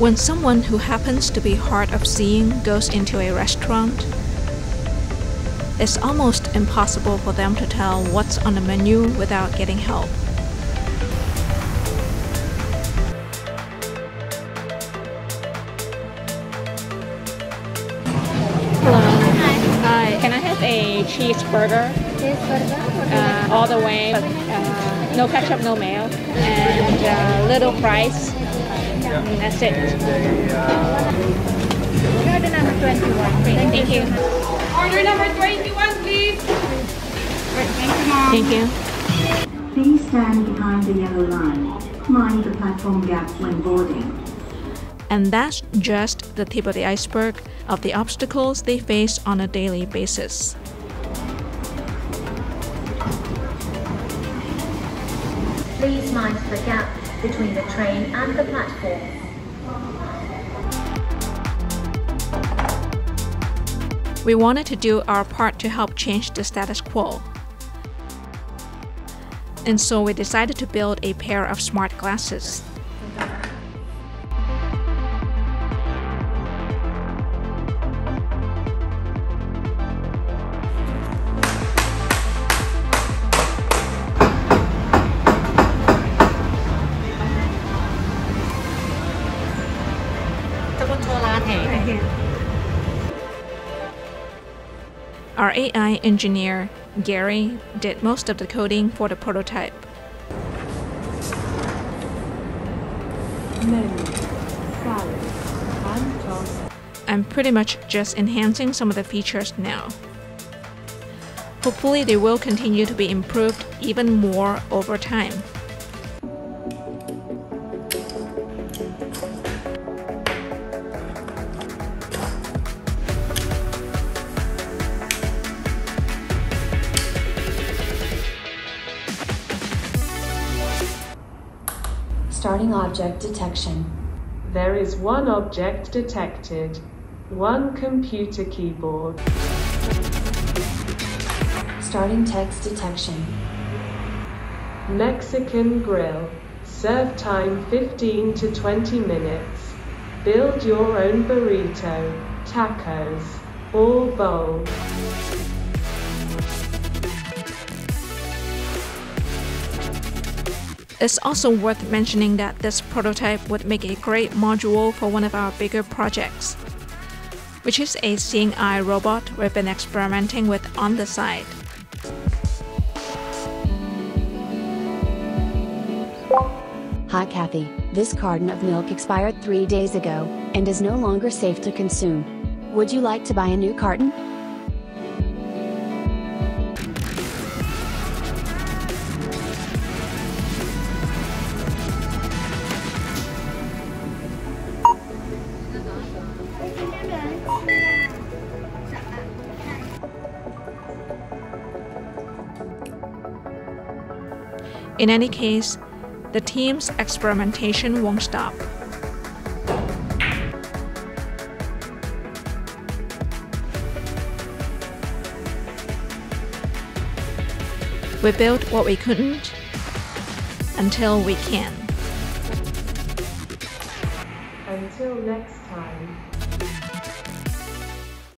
When someone who happens to be hard of seeing goes into a restaurant, it's almost impossible for them to tell what's on the menu without getting help. Hello. Hi. Can I have a cheeseburger? All the way, but no ketchup, no mayo, and little fries. And that's it. Order number 21. Thank you. Order number 21, please. Thank you, Mom. Thank you. Please stand behind the yellow line. Mind the platform gaps when boarding. And that's just the tip of the iceberg of the obstacles they face on a daily basis. Please mind the gap between the train and the platform. We wanted to do our part to help change the status quo. And so we decided to build a pair of smart glasses. Our AI engineer, Gary, did most of the coding for the prototype. I'm pretty much just enhancing some of the features now. Hopefully they will continue to be improved even more over time. Starting object detection. There is one object detected. One computer keyboard. Starting text detection. Mexican grill. Serve time 15 to 20 minutes. Build your own burrito, tacos, or bowl. It's also worth mentioning that this prototype would make a great module for one of our bigger projects, which is a seeing eye robot we've been experimenting with on the side. Hi Kathy, this carton of milk expired 3 days ago, and is no longer safe to consume. Would you like to buy a new carton? In any case, the team's experimentation won't stop. We built what we couldn't until we can. Until next time.